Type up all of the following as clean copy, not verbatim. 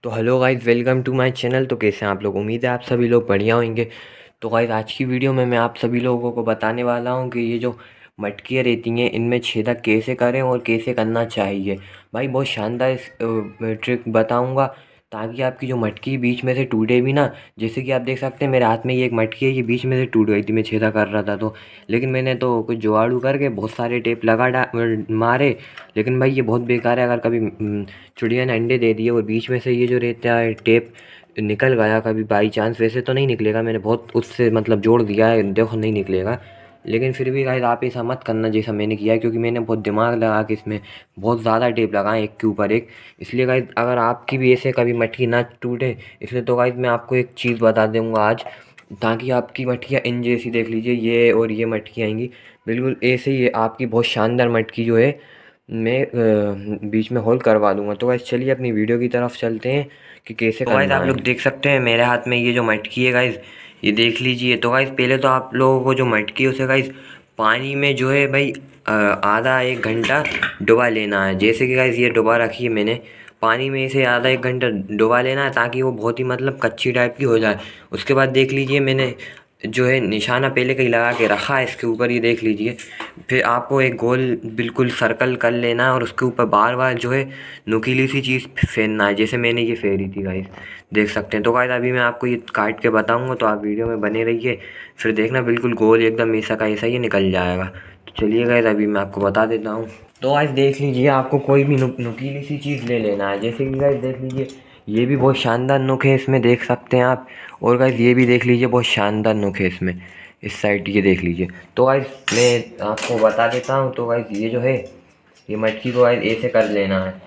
तो hello guys, welcome to my channel. तो कैसे हैं आप लोग? उम्मीद है आप सभी लोग बढ़िया होंगे। तो गाइस, आज की वीडियो में मैं आप सभी लोगों को बताने वाला हूं कि ये जो मटकियाँ रहती हैं इनमें छेदा कैसे करें और कैसे करना चाहिए। भाई बहुत शानदार ट्रिक बताऊंगा ताकि आपकी जो मटकी बीच में से टूटे भी ना। जैसे कि आप देख सकते हैं मेरे हाथ में ये एक मटकी है, ये बीच में से टूट गई थी, मैं छेदा कर रहा था तो। लेकिन मैंने तो कुछ जुगाड़ू करके बहुत सारे टेप मारे। लेकिन भाई ये बहुत बेकार है। अगर कभी चिड़िया ने अंडे दे दिए और बीच में से ये जो रहता है टेप निकल गया कभी बाई चांस, वैसे तो नहीं निकलेगा, मैंने बहुत उससे मतलब जोड़ दिया है, देखो नहीं निकलेगा। लेकिन फिर भी गाइस आप ऐसा मत करना जैसा मैंने किया है, क्योंकि मैंने बहुत दिमाग लगा के इसमें बहुत ज़्यादा टेप लगाए एक के ऊपर एक। इसलिए गाइस अगर आपकी भी ऐसे कभी मटकी ना टूटे, इसलिए तो गाइस मैं आपको एक चीज़ बता दूँगा आज, ताकि आपकी मटकियाँ इन जैसी देख लीजिए, ये और ये मटकी आएंगी बिल्कुल ऐसे ही। आपकी बहुत शानदार मटकी जो है मैं बीच में होल करवा दूंगा। तो गाइस चलिए अपनी वीडियो की तरफ चलते हैं कि कैसे तो गाइस करना आप है। लोग देख सकते हैं मेरे हाथ में ये जो मटकी है गाइस, ये देख लीजिए। तो गाइस पहले तो आप लोगों को जो मटकी है उसे गाइस पानी में जो है भाई आधा एक घंटा डुबा लेना है। जैसे कि गाइस ये डुबा रखी है मैंने पानी में, इसे आधा एक घंटा डुबा लेना है ताकि वो बहुत ही मतलब कच्ची टाइप की हो जाए। उसके बाद देख लीजिए मैंने जो है निशाना पहले कहीं लगा के रखा है इसके ऊपर, ये देख लीजिए। फिर आपको एक गोल बिल्कुल सर्कल कर लेना है और उसके ऊपर बार बार जो है नुकीली सी चीज़ फेरना है, जैसे मैंने ये फेरी थी गाइस, देख सकते हैं। तो गाइस अभी मैं आपको ये काट के बताऊंगा, तो आप वीडियो में बने रहिए, फिर देखना बिल्कुल गोल एकदम ऐसा का ऐसा ये निकल जाएगा। तो चलिए गाइस अभी मैं आपको बता देता हूँ। तो गाइस देख लीजिए, आपको कोई भी नुकीली सी चीज़ ले लेना है। जैसे कि गाइस देख लीजिए ये भी बहुत शानदार नुक है इसमें, देख सकते हैं आप। और गाइस ये भी देख लीजिए, बहुत शानदार नुक है इसमें, इस साइड ये देख लीजिए। तो गाइस मैं आपको बता देता हूँ। तो गाइस ये जो है ये मटकी को गाइस ऐसे कर लेना है।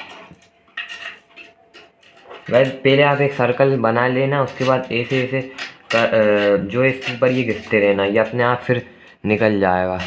गाइस पहले आप एक सर्कल बना लेना, उसके बाद ऐसे ऐसे जो है इसके ऊपर ये घिसते रहना, ये अपने आप फिर निकल जाएगा।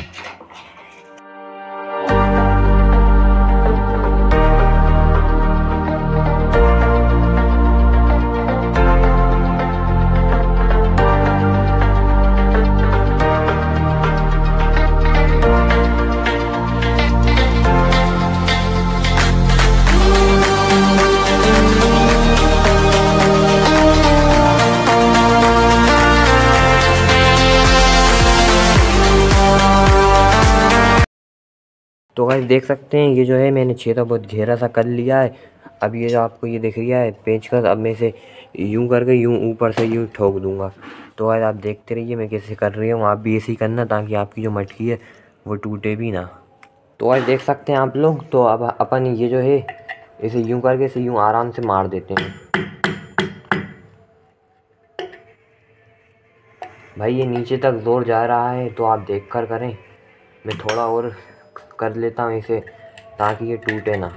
तो गाइस देख सकते हैं ये जो है मैंने छेदा बहुत गहरा सा कर लिया है। अब ये जो आपको ये दिख रहा है पेंचकस, अब मैं इसे यूं करके यूं ऊपर से यूं ठोक दूंगा। तो गाइस आप देखते रहिए मैं कैसे कर रही हूँ, आप भी ऐसे ही करना ताकि आपकी जो मटकी है वो टूटे भी ना। तो गाइस देख सकते हैं आप लोग। तो अब अपन ये जो है इसे यूं करके इसे यूं आराम से मार देते हैं। भाई ये नीचे तक जोर जा रहा है तो आप देख कर करें, मैं थोड़ा और कर लेता हूँ इसे ताकि ये टूटे ना।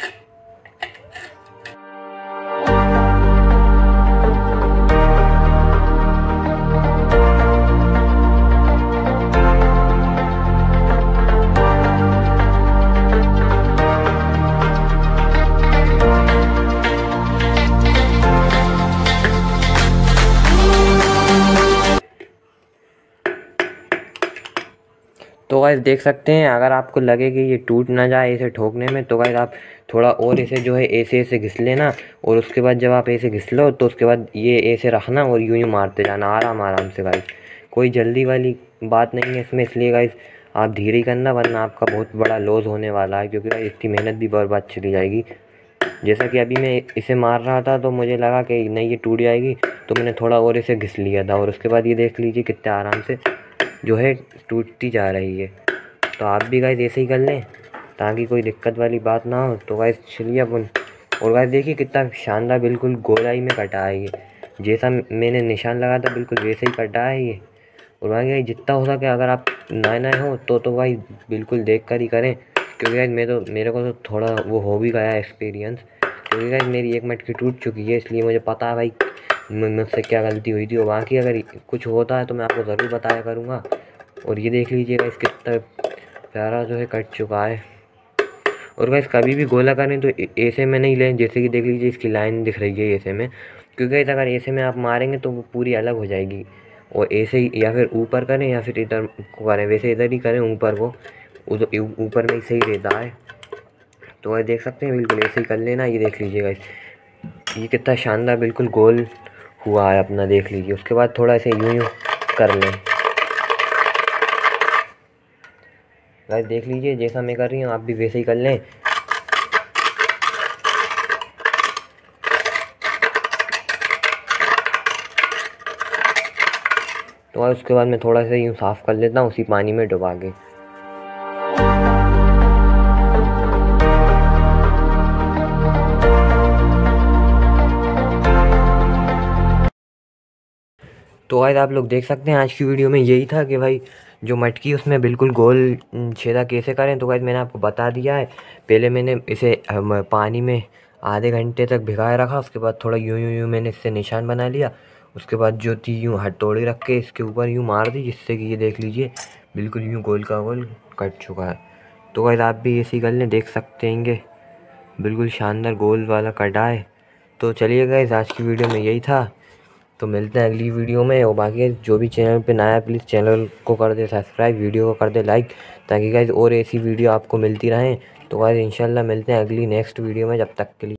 तो गाइस देख सकते हैं, अगर आपको लगे कि ये टूट ना जाए इसे ठोकने में, तो गाइस आप थोड़ा और इसे जो है ऐसे ऐसे घिस लेना। और उसके बाद जब आप ऐसे घिस लो तो उसके बाद ये ऐसे रखना और यूं ही मारते जाना आराम आराम से गाइस। कोई जल्दी वाली बात नहीं है इसमें, इसलिए गाइस आप धीरे ही करना वरना आपका बहुत बड़ा लॉस होने वाला है, क्योंकि गाइस इसकी मेहनत भी बर्बाद चली जाएगी। जैसा कि अभी मैं इसे मार रहा था तो मुझे लगा कि नहीं ये टूट जाएगी, तो मैंने थोड़ा और इसे घिस लिया था और उसके बाद ये देख लीजिए कितने आराम से जो है टूटती जा रही है। तो आप भी गाइस ऐसे ही कर लें ताकि कोई दिक्कत वाली बात ना हो। तो गाइस चलिए अपन, और गाइस देखिए कितना शानदार बिल्कुल गोलाई में कटा है ये, जैसा मैंने निशान लगाया था बिल्कुल वैसे ही कटा है ये। और भाई जितना हो सके अगर आप नए नए हो तो भाई बिल्कुल देख कर ही करें, क्योंकि गाइस मेरे को तो थोड़ा वो हो भी गया एक्सपीरियंस, क्योंकि गाइस मेरी एक मटकी टूट चुकी है, इसलिए मुझे पता है भाई मुझसे क्या गलती हुई थी। और बाकी अगर कुछ होता है तो मैं आपको ज़रूर बताया करूँगा। और ये देख लीजिए गाइस कितना प्यारा जो है कट चुका है। और गाइस कभी भी गोला करें तो ऐसे में नहीं लें, जैसे कि देख लीजिए इसकी लाइन दिख रही है ऐसे में, क्योंकि गाइस अगर ऐसे में आप मारेंगे तो वो पूरी अलग हो जाएगी। और ऐसे ही या फिर ऊपर करें या फिर इधर को करें, वैसे इधर ही करें ऊपर को, ऊपर में ही सही रहता है। तो गाइस देख सकते हैं बिल्कुल ऐसे ही कर लेना, ये देख लीजिए गाइस। ये कितना शानदार बिल्कुल गोल हुआ है अपना, देख लीजिए। उसके बाद थोड़ा ऐसे यूं यूं कर लें गाइस, देख लीजिए जैसा मैं कर रही हूँ आप भी वैसे ही कर लें। तो उसके बाद मैं थोड़ा सा यूँ साफ़ कर लेता हूँ उसी पानी में डुबा के। तो गाइस आप लोग देख सकते हैं आज की वीडियो में यही था कि भाई जो मटकी उसमें बिल्कुल गोल छेदा कैसे करें। तो गाइस मैंने आपको बता दिया है। पहले मैंने इसे पानी में आधे घंटे तक भिगाए रखा, उसके बाद थोड़ा यूं यूं यूं मैंने इससे निशान बना लिया। उसके बाद जो थी यूँ हथौड़ी रख के इसके ऊपर यूँ मार दी, जिससे कि ये देख लीजिए बिल्कुल यूँ गोल का गोल कट चुका है। तो गाइस आप भी ऐसे ही कर लें, देख सकते हैं बिल्कुल शानदार गोल वाला कटा है। तो चलिए गाइस आज की वीडियो में यही था। तो मिलते हैं अगली वीडियो में। और बाकी जो भी चैनल पे नया है प्लीज़ चैनल को कर दे सब्सक्राइब, वीडियो को कर दे लाइक, ताकि गाइस और ऐसी वीडियो आपको मिलती रहें। तो गाइस इंशाल्लाह मिलते हैं अगली नेक्स्ट वीडियो में, जब तक के लिए।